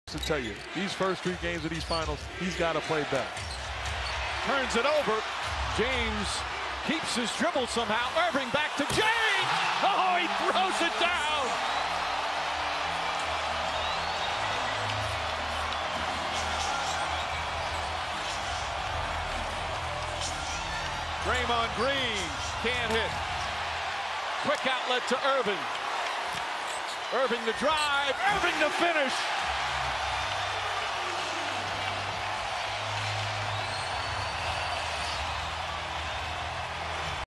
To tell you, these first 3 games of these finals, he's got to play better. Turns it over. James keeps his dribble somehow. Irving back to James. Oh, he throws it down. Draymond Green can't hit. Quick outlet to Irving. Irving the drive. Irving the finish.